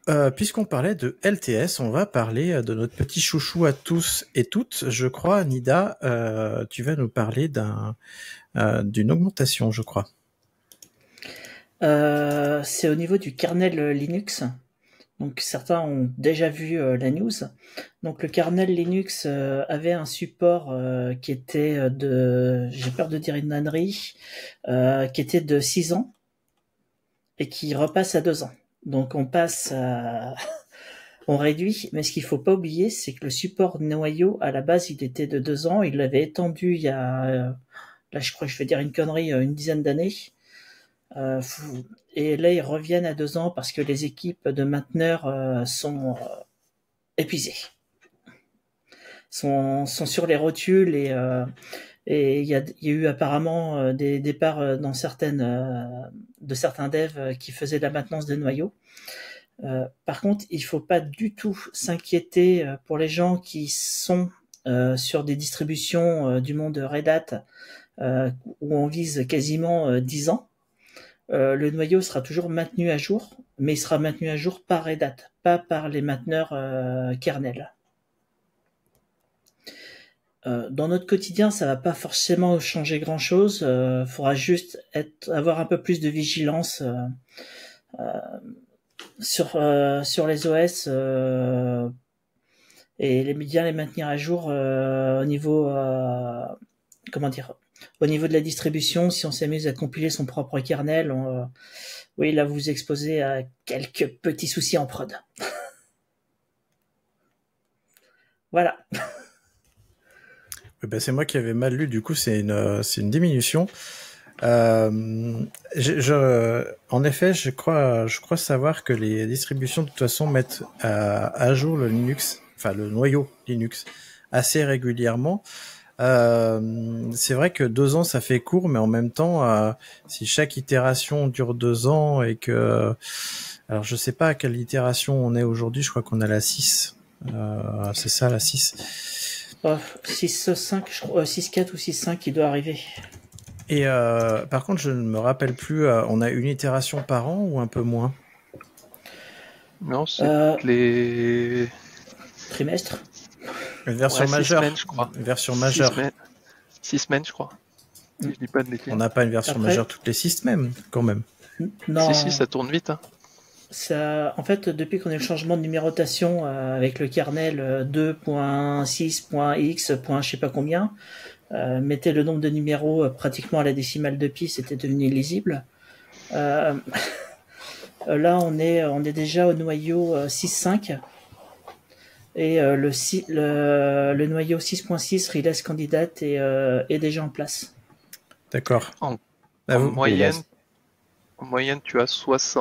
Puisqu'on parlait de LTS, on va parler de notre petit chouchou à tous et toutes. Je crois, Nida, tu vas nous parler d'une augmentation, je crois. C'est au niveau du kernel Linux. Donc certains ont déjà vu la news. Donc le kernel Linux avait un support qui était j'ai peur de dire une ânerie, qui était de 6 ans et qui repasse à 2 ans. Donc on passe à... on réduit, mais ce qu'il faut pas oublier, c'est que le support noyau, à la base, il était de 2 ans. Il l'avait étendu il y a, là je crois que je vais dire une connerie, une dizaine d'années. Et là, ils reviennent à 2 ans parce que les équipes de mainteneurs sont épuisées, sont sur les rotules et il y a eu apparemment des départs dans de certains devs qui faisaient de la maintenance des noyaux. Par contre, il faut pas du tout s'inquiéter pour les gens qui sont sur des distributions du monde Red Hat où on vise quasiment 10 ans. Le noyau sera toujours maintenu à jour, mais il sera maintenu à jour par Red Hat, pas par les mainteneurs kernel. Dans notre quotidien, ça va pas forcément changer grand-chose. Faudra juste avoir un peu plus de vigilance sur les OS et bien les maintenir à jour au niveau au niveau de la distribution. Si on s'amuse à compiler son propre kernel, oui, là vous vous exposez à quelques petits soucis en prod. Voilà. Ben, c'est moi qui avais mal lu, du coup c'est une diminution. En effet, je crois savoir que les distributions de toute façon mettent à jour le Linux, enfin le noyau Linux, assez régulièrement. C'est vrai que 2 ans ça fait court, mais en même temps, si chaque itération dure 2 ans et que, alors je sais pas à quelle itération on est aujourd'hui, je crois qu'on a la 6. C'est ça, la 6. 6.5, je crois, 6.4 ou 6.5 qui doit arriver. Et par contre, je ne me rappelle plus, on a une itération par an ou un peu moins? Non, c'est les trimestres. Une version majeure, 6 semaines, je crois. Une version majeure. 6 semaines, je crois. Si je dis pas de bêtises. On n'a pas une version majeure toutes les 6 semaines, quand même. Non. Si, ça tourne vite. Hein. Ça, en fait, depuis qu'on a eu le changement de numérotation avec le kernel 2.6.x, je sais pas combien, mettez le nombre de numéros pratiquement à la décimale de pi, c'était devenu illisible. Là, on est déjà au noyau 6.5 et le noyau 6.6 Release Candidate est déjà en place. D'accord. En moyenne, tu as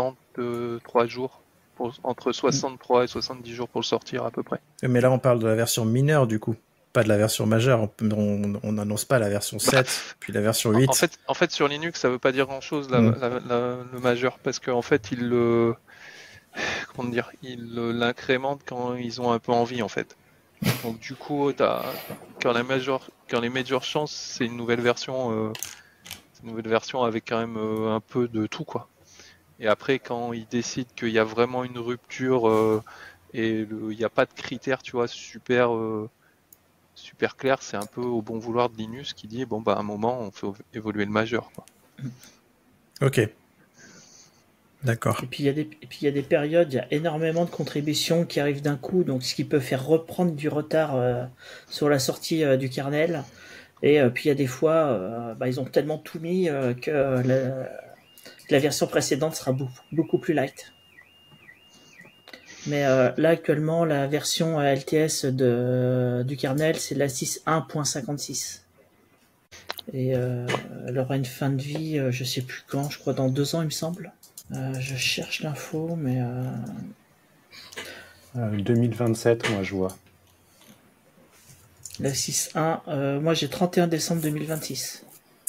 63 jours, entre 63 et 70 jours pour le sortir à peu près. Mais là, on parle de la version mineure du coup, pas de la version majeure. On n'annonce pas la version 7, puis la version 8. En fait, sur Linux, ça veut pas dire grand-chose le majeur, parce qu'en fait, ils l'incrémentent quand ils ont un peu envie en fait. Donc du coup, quand les majors changent, c'est une nouvelle version. Avec quand même un peu de tout quoi. Et après quand ils décident qu'il y a vraiment une rupture et il n'y a pas de critères tu vois super clair, c'est un peu au bon vouloir de Linus qui dit bon bah à un moment on fait évoluer le majeur quoi. Ok. D'accord. Et puis il y a des périodes, il y a énormément de contributions qui arrivent d'un coup, donc ce qui peut faire reprendre du retard sur la sortie du kernel. Et puis il y a des fois, ils ont tellement tout mis que la version précédente sera beaucoup plus light. Mais là actuellement, la version LTS du kernel, c'est la 6.1.56. Et elle aura une fin de vie, je sais plus quand, je crois dans 2 ans il me semble. Je cherche l'info, mais... 2027, moi je vois. La 6.1, moi j'ai 31 décembre 2026.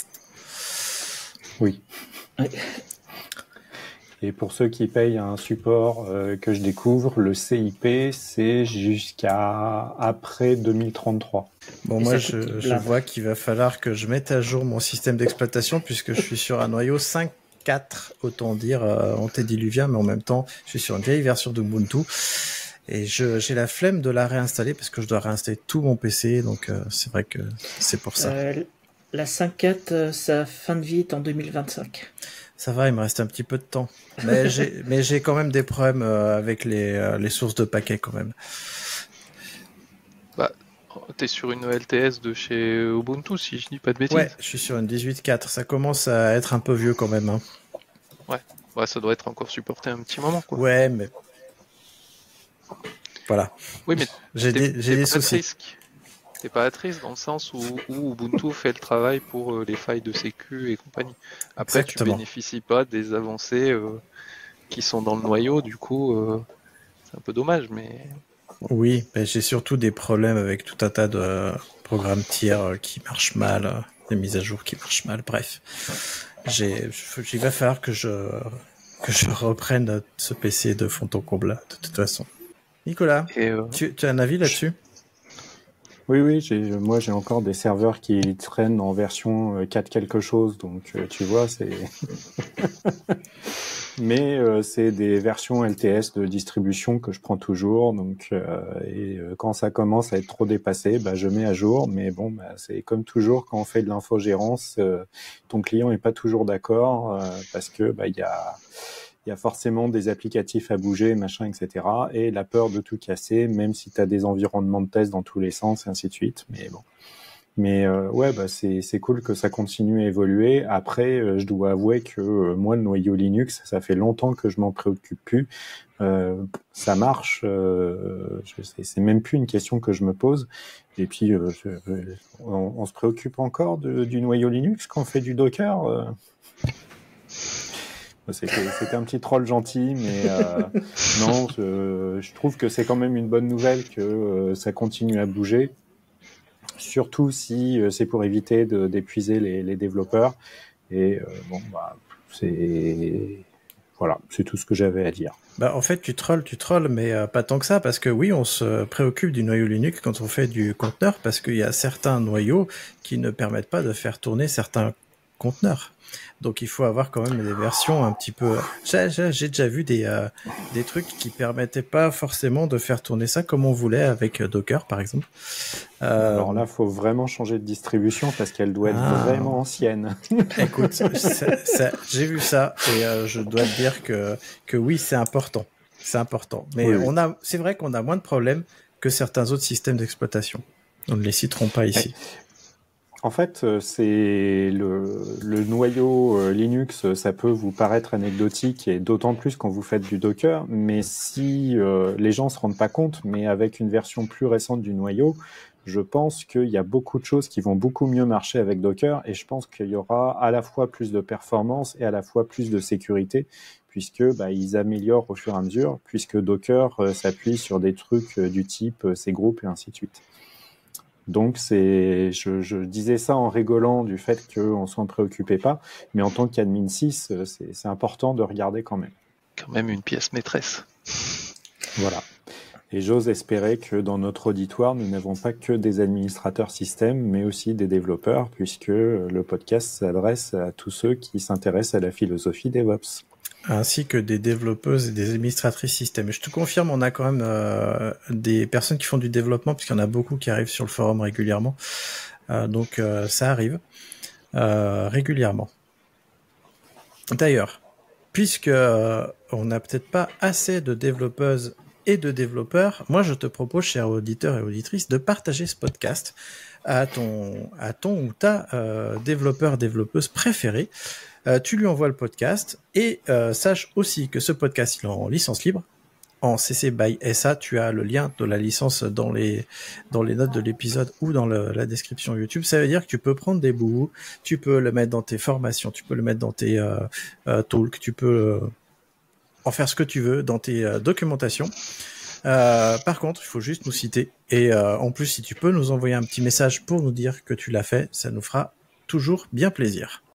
Oui. Ouais. Et pour ceux qui payent un support que je découvre, le CIP, c'est jusqu'à après 2033. Bon, moi, je vois qu'il va falloir que je mette à jour mon système d'exploitation puisque je suis sur un noyau 5 4, autant dire antédiluvien, mais en même temps, je suis sur une vieille version d'Ubuntu. Et j'ai la flemme de la réinstaller parce que je dois réinstaller tout mon PC, donc c'est vrai que c'est pour ça. La 5.4, sa fin de vie est en 2025. Ça va, il me reste un petit peu de temps. Mais j'ai quand même des problèmes avec les sources de paquets quand même. Bah, t'es sur une LTS de chez Ubuntu, si je dis pas de bêtises. Ouais, je suis sur une 18.4. Ça commence à être un peu vieux quand même. Hein. Ouais, ça doit être encore supporté un petit moment, quoi. Ouais, mais voilà. Oui, mais j'ai des soucis. T'es pas à triste dans le sens où Ubuntu fait le travail pour les failles de sécu et compagnie. Après, Exactement. tu bénéficies pas des avancées qui sont dans le noyau, du coup, c'est un peu dommage, mais... Oui, mais j'ai surtout des problèmes avec tout un tas de programmes tiers qui marchent mal, des mises à jour qui marchent mal, bref. Il va falloir que je reprenne ce PC de fond en comble, de toute façon. Nicolas, tu as un avis là-dessus ? Oui, moi j'ai encore des serveurs qui traînent en version 4 quelque chose, donc tu vois, c'est... Mais c'est des versions LTS de distribution que je prends toujours, donc quand ça commence à être trop dépassé, je mets à jour, mais bon, c'est comme toujours quand on fait de l'infogérance, ton client est pas toujours d'accord parce que il y a forcément des applicatifs à bouger, machin, etc. Et la peur de tout casser, même si tu as des environnements de test dans tous les sens, et ainsi de suite. Mais bon. Mais c'est cool que ça continue à évoluer. Après, je dois avouer que moi, le noyau Linux, ça fait longtemps que je m'en préoccupe plus. Ça marche. C'est même plus une question que je me pose. Et puis, on se préoccupe encore du noyau Linux quand on fait du Docker. C'était un petit troll gentil, mais non, je trouve que c'est quand même une bonne nouvelle que ça continue à bouger, surtout si c'est pour éviter d'épuiser les développeurs. Et voilà, c'est tout ce que j'avais à dire. En fait, tu trolls, mais pas tant que ça, parce que oui, on se préoccupe du noyau Linux quand on fait du conteneur, parce qu'il y a certains noyaux qui ne permettent pas de faire tourner certains conteneurs. Donc il faut avoir quand même des versions un petit peu... J'ai déjà vu des trucs qui permettaient pas forcément de faire tourner ça comme on voulait avec Docker, par exemple. Alors là, faut vraiment changer de distribution parce qu'elle doit être vraiment ancienne. Écoute, j'ai vu ça et je dois te dire que oui, c'est important. C'est important. Mais oui. C'est vrai qu'on a moins de problèmes que certains autres systèmes d'exploitation. On ne les citerons pas ici. En fait, c'est le noyau Linux, ça peut vous paraître anecdotique et d'autant plus quand vous faites du Docker, mais si les gens se rendent pas compte, mais avec une version plus récente du noyau, je pense qu'il y a beaucoup de choses qui vont beaucoup mieux marcher avec Docker et je pense qu'il y aura à la fois plus de performance et à la fois plus de sécurité puisque ils améliorent au fur et à mesure, puisque Docker s'appuie sur des trucs du type cgroup et ainsi de suite. Donc je disais ça en rigolant du fait qu'on s'en préoccupait pas, mais en tant qu'admin 6, c'est important de regarder quand même. Quand même une pièce maîtresse. Voilà. Et j'ose espérer que dans notre auditoire, nous n'avons pas que des administrateurs système, mais aussi des développeurs, puisque le podcast s'adresse à tous ceux qui s'intéressent à la philosophie DevOps. Ainsi que des développeuses et des administratrices système. Et je te confirme, on a quand même des personnes qui font du développement, puisqu'il y en a beaucoup qui arrivent sur le forum régulièrement. Donc ça arrive régulièrement. D'ailleurs, puisque on n'a peut-être pas assez de développeuses et de développeurs, moi je te propose, chers auditeurs et auditrices, de partager ce podcast à ton ou ta développeur-développeuse préféré. Tu lui envoies le podcast et sache aussi que ce podcast il est en licence libre, en CC by SA. Tu as le lien de la licence dans les notes de l'épisode ou dans la description YouTube. Ça veut dire que tu peux prendre des bouts, tu peux le mettre dans tes formations, tu peux le mettre dans tes talks, tu peux en faire ce que tu veux dans tes documentations. Par contre, il faut juste nous citer et en plus si tu peux nous envoyer un petit message pour nous dire que tu l'as fait, ça nous fera toujours bien plaisir.